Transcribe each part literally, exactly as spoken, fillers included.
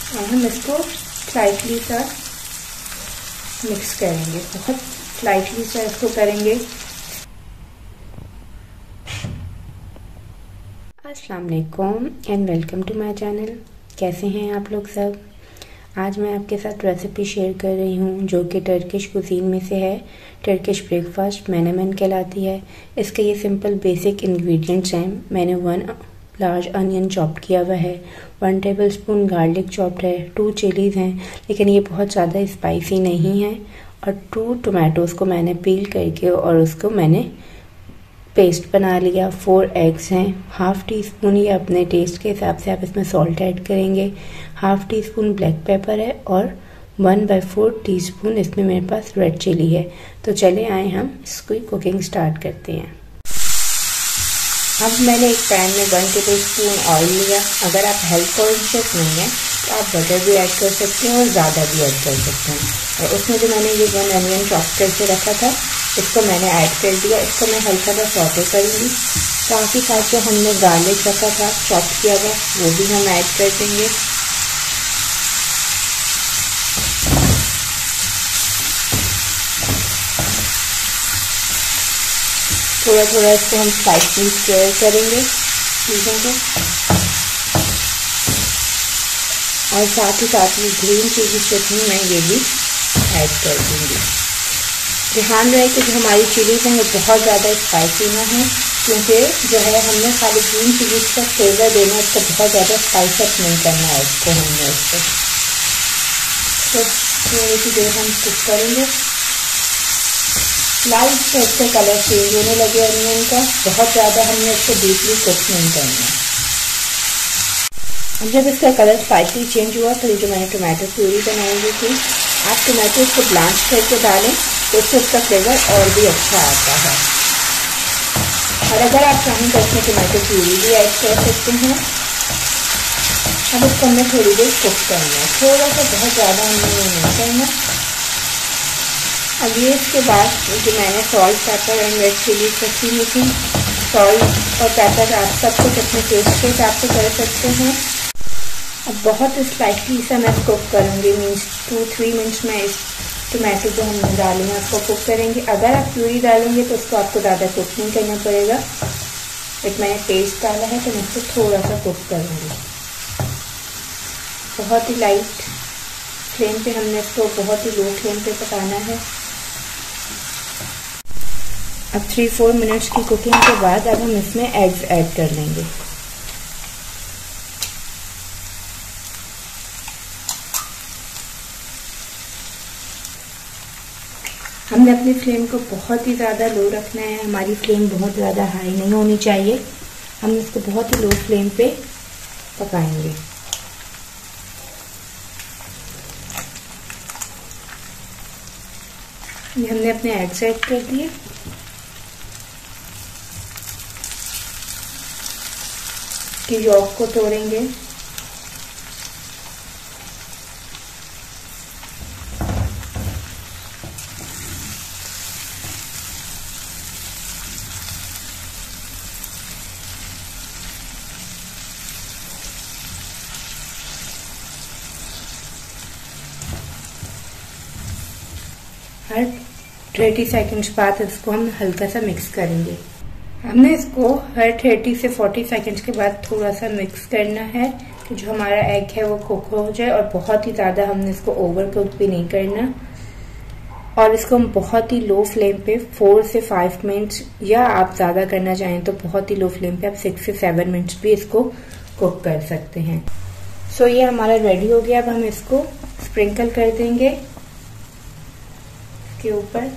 और हम इसको स्लाइटली सा मिक्स करेंगे, बहुत स्लाइटली सा इसको करेंगे। अस्सलाम वालेकुम and welcome to my channel. कैसे हैं आप लोग सब? आज मैं आपके साथ रेसिपी शेयर कर रही हूँ जो कि टर्किश कुजीन में से है। टर्किश ब्रेकफास्ट मेनेमेन कहलाती है। इसके ये सिंपल बेसिक इंग्रेडिएंट्स हैं। मैंने वन लार्ज अनियन चॉप किया हुआ है, one tablespoon garlic chopped है, टू चिलीज़ हैं लेकिन ये बहुत ज़्यादा स्पाइसी नहीं है, और टू टोमेटोज़ को मैंने पील करके और उसको मैंने पेस्ट बना लिया। फोर एग्स हैं, हाफ़ टी स्पून ये अपने टेस्ट के हिसाब से आप इसमें सॉल्ट ऐड करेंगे, half teaspoon black pepper है और one by four teaspoon इसमें मेरे पास रेड चिली है। तो चले आए हम इसकी कुकिंग स्टार्ट करते हैं। अब मैंने एक पैन में वन टेबल स्पून ऑयल लिया। अगर आप हेल्थ कॉन्शियस नहीं है तो आप बटर भी ऐड कर सकते हैं और ज़्यादा भी ऐड कर सकते हैं। और उसमें जो मैंने ये वन अनियन चॉप करके रखा था इसको मैंने ऐड कर दिया। इसको मैं हल्का सा सौटे करूँगी। साथ ही साथ जो हमने गार्लिक रखा था चॉप किया हुआ वो भी हम ऐड कर देंगे। थोड़ा थोड़ा इसको हम स्पाइसी स्टर करेंगे चीज़ों को, और साथ ही साथ में ग्रीन चिली चटनी मैं ये भी ऐड कर दूँगी। ध्यान रहे कि जो हमारी चिलीज हैं वो बहुत ज़्यादा स्पाइसी ना हो, क्योंकि जो है हमने खाली ग्रीन चिलीज का फ्लेवर देना, इसको बहुत ज़्यादा स्पाइस अप नहीं करना है इसको हमने इसको तो थोड़ी सी देर हम कुक करेंगे। लाइट से इसका कलर चेंज होने लगे अनियन का, बहुत ज़्यादा हमने इसको डीपली कुक नहीं करना। अब जब इसका कलर स्पाइसी चेंज हुआ तो ये जो मैंने टोमेटो प्यूरी बनाई हुई थी, आप टोमेटो को ब्लांच करके डालें तो उससे उसका फ्लेवर और भी अच्छा आता है। और अगर आप चाहें तो इसमें टोमेटो प्यूरी भी ऐड कर सकते हैं। अब इसको हमने थोड़ी देर कुक करना है, थोड़ा सा, बहुत ज़्यादा हमने नहीं करना। अब ये इसके बाद जो मैंने salt pepper and red chilli रखी हुई थी, सॉल्ट और पेपर आप सब कुछ अपने टेस्ट के हिसाब से कर सकते हैं। अब बहुत स्लाइटली सा मैं कुक करूँगी, मीन्स टू थ्री मिनट्स में इस टोमेटो जो हमने डाले हैं उसको कुक करेंगे। अगर आप प्यूरी डालेंगे तो उसको आपको ज़्यादा कुक नहीं करना पड़ेगा, बट मैंने पेस्ट डाला है तो मैं इसको थोड़ा सा कुक करूँगी। बहुत ही लाइट फ्लेम पे हमने इसको बहुत ही लो फ्लेम पे पकाना है। अब थ्री फोर मिनट्स की कुकिंग के बाद अब हम इसमें एग्स ऐड कर लेंगे। हमने अपनी फ्लेम को बहुत ही ज़्यादा लो रखना है, हमारी फ्लेम बहुत ज़्यादा हाई नहीं होनी चाहिए। हम इसको बहुत ही लो फ्लेम पे पकाएंगे। ये हमने अपने एग्स ऐड कर दिए। कि यॉक को तोड़ेंगे। हर तीस सेकंड्स बाद इसको हम हल्का सा मिक्स करेंगे। हमने इसको हर तीस से चालीस सेकंड्स के बाद थोड़ा सा मिक्स करना है कि जो हमारा एग है वो कुक हो जाए, और बहुत ही ज़्यादा हमने इसको ओवर कुक भी नहीं करना। और इसको हम बहुत ही लो फ्लेम पे फोर से फाइव मिनट्स, या आप ज़्यादा करना चाहें तो बहुत ही लो फ्लेम पे आप सिक्स से सेवन मिनट्स भी इसको कुक कर सकते हैं। सो so, ये हमारा रेडी हो गया। अब हम इसको स्प्रिंकल कर देंगे इसके ऊपर।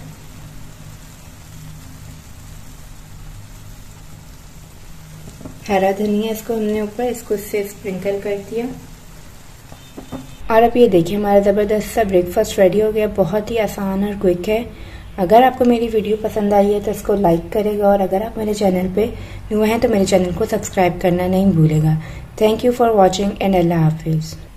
हरा धनिया इसको हमने ऊपर इसको इससे स्प्रिंकल कर दिया। और अब ये देखिए हमारा ज़बरदस्त सा ब्रेकफास्ट रेडी हो गया। बहुत ही आसान और क्विक है। अगर आपको मेरी वीडियो पसंद आई है तो इसको लाइक करेगा, और अगर आप मेरे चैनल पे न्यू हैं तो मेरे चैनल को सब्सक्राइब करना नहीं भूलेगा। Thank you for watching and अल्लाह हाफिज़।